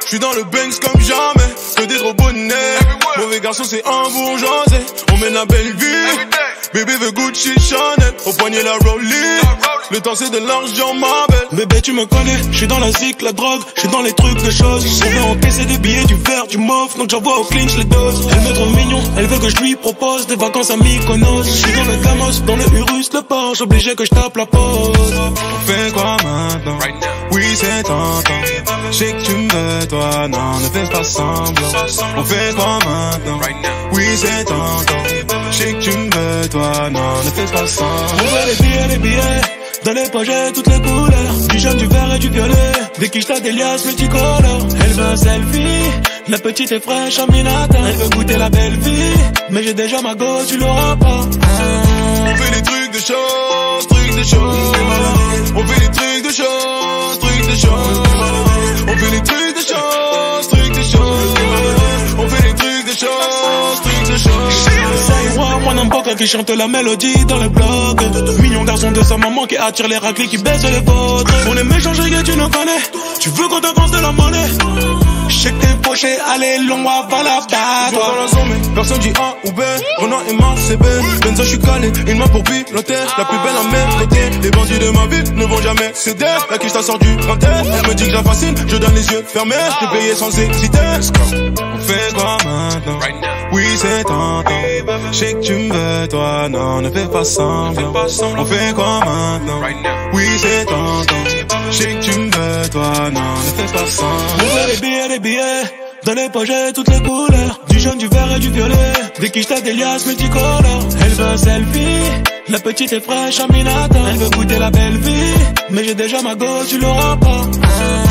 J'suis dans le Banks comme jamais, que des gros bonnets. Mauvais garçon c'est un bourgeoisé, on mène la belle vie. Bébé veut Gucci, Chanel, au poignet la Rollie. Le temps c'est de l'argent, ma belle. Bébé tu me connais, j'suis dans la zik, la drogue, j'suis dans les trucs de choses. On veut encaisser des billets, du verre, du mauve, donc j'envoie au clinch les doses. Elle me trouve mignon, elle veut que je lui propose des vacances à Mykonos. J'suis dans le Gamos, dans le Urus, le Porsche, obligé que je tape la pause. On fait quoi maintenant? Oui c'est tentant, j'sais que tu me veux toi, non ne fais pas semblant. On fait quoi maintenant? Oui c'est tentant, j'sais que tu me veux toi, non ne fais pas semblant. On veut les billets, dans les poches j'ai toutes les couleurs, du jaune, du vert et du violet. Dès qu'il j't'a des liasses multicolores. Elle veut un selfie, la petite est fraîche en Minata. Elle veut goûter la belle vie, mais j'ai déjà ma go, tu l'auras pas. On fait des trucs de choses, trucs de choses. On fait des trucs de choses, trucs de choses. On fait des trucs de choses, trucs de choses. On fait des trucs de choses, trucs de choses. Moi n'aime pas quand il chante la mélodie dans le blog. Mignon garçon de sa maman qui attire les raclés, qui baisse les vôtres. On est méchants que tu nous connais, tu veux qu'on t'avance de la monnaie. J'sais que t'es fauché, allez long, on va la base. Dans la zone, mais personne dit A ou B. Renan et Mars, c'est B. Benzo, j'suis calé, une main pour piloter. La plus belle à mes côtés. Les bandits de ma ville ne vont jamais céder. La quiche ça sort du printemps. Elle me dit que j'affascine, je donne les yeux fermés. J'ai payé sans hésiter. On fait quoi maintenant? Oui, c'est tentant. J'sais que tu me veux, toi, non, ne fais pas semblant. On fait quoi maintenant? Oui, c'est tentant. J'sais que tu me veux, toi, non, ne fais pas semblant. On veut les billets, dans les poches j'ai toutes les couleurs, du jaune, du vert et du violet. Dès qu'il j't'a des liasses multicolores. Elle veut un selfie, la petite est fraîche en Minata. Elle veut goûter la belle vie, mais j'ai déjà ma go, tu l'auras pas.